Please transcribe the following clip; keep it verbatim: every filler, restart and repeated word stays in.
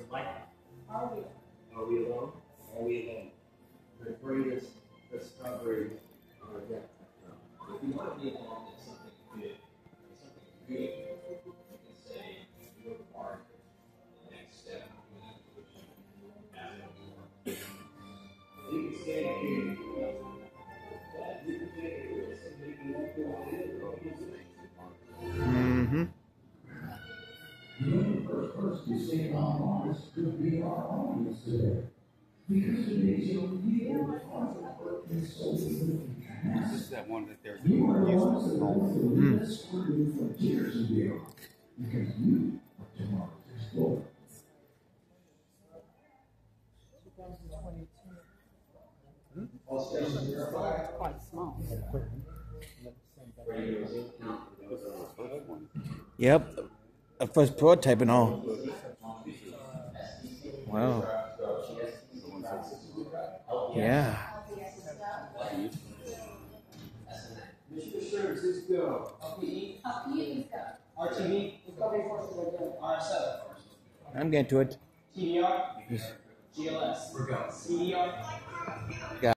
Are we? Are we alone? Are we alone? The greatest discovery are yet to come. If you want to be alone in something good, something good, you can say you're part of the next step. You can stay here. You can take a risk and maybe not go on it. Mm-hmm. You know, the first person to say our artists could be our audience today. Because today's young people are working so little. This is that one that they're You are the ones that using. are going to lead us through new frontiers and beyond. Because you are tomorrow's explorer. Quite small. Yep. A first prototype and all. Wow. Yeah. Mister Stearns, let's go. R T V? R S L. I'm getting to it. T D R? G L S. We're going. C D R?